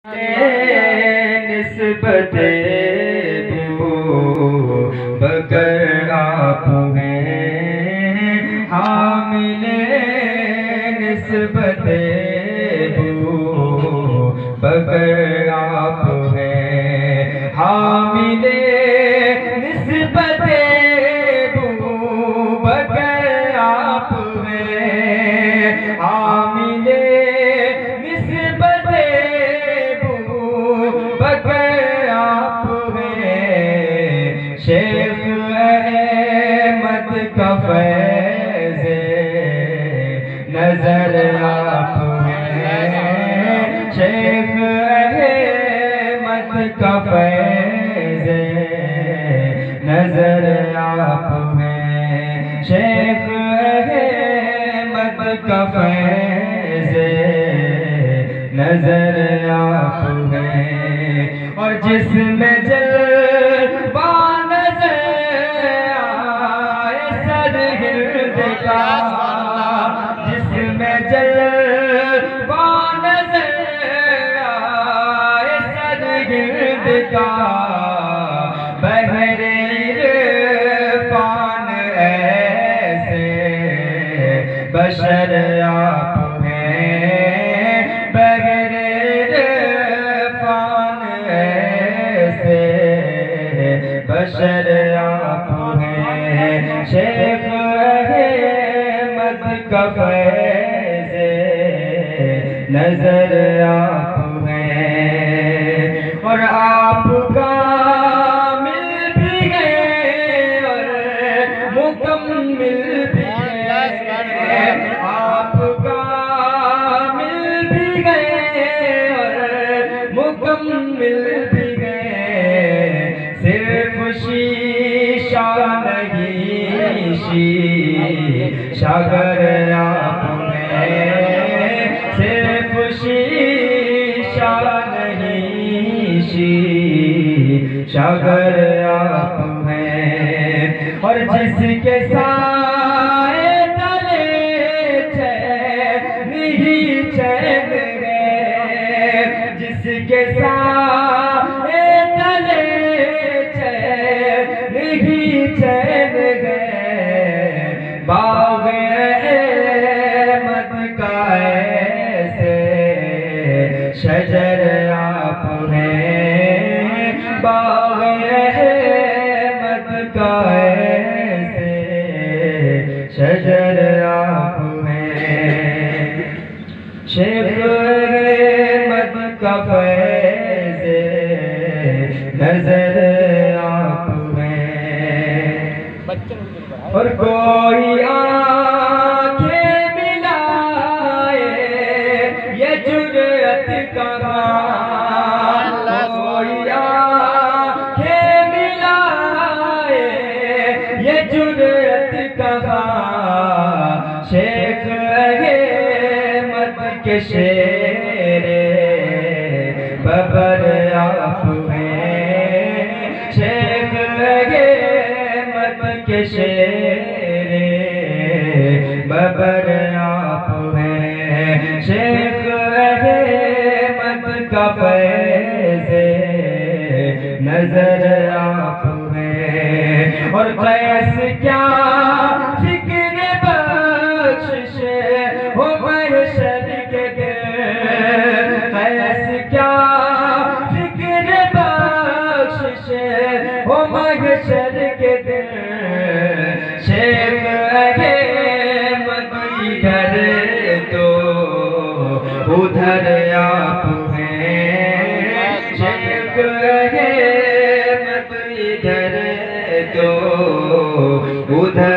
نسبت بو بکر آپ ہیں حامل نسبت بو بکر آپ ہیں حامل نسبت بو بکر آپ ہیں حامل نسبت شیخ احمد کا فیض نظر آپ ہیں شیخ احمد کا فیض نظر آپ ہیں شیخ احمد کا فیض نظر آپ ہیں اور جس میں جلوہ جس میں جلوہ نظر آئے سرگرد کا بحر عرفان ایسے بشر آپ ہیں بحر عرفان ایسے بشر آپ ہیں شیخ کا فیض نظر آپ ہیں اور آپ کامل بھی ہیں اور مکمل بھی ہیں آپ کامل بھی ہیں اور مکمل بھی ہیں صرف شیشہ نہیں شاگر آپ ہیں صرف شیشہ نہیں شاگر آپ ہیں اور جس کے سائے تلے چین ہی چین گئے جس کے سائے تلے چین ہی چین گئے باغ احمد کا ایسے شجر آپ ہیں باغ احمد کا ایسے شجر آپ ہیں شیخ احمد کا فیض نظر آپ ہیں اور کوئی آنکھیں ملائے یہ جرأت کہاں کوئی آنکھیں ملائے یہ جرأت کہاں شیخ احمد کے شیر ببر آپ ہیں شیخ احمد کے شیر ببر آپ ہیں شیخ احمد کا فیض نظر آپ ہیں اور قیس کیا فکر بخشش ہو محشر کے دن قیس کیا فکر بخشش ہو محشر کے دن شیخ احمد ادھر تو ادھر آپ ہیں شیخ احمد ادھر تو ادھر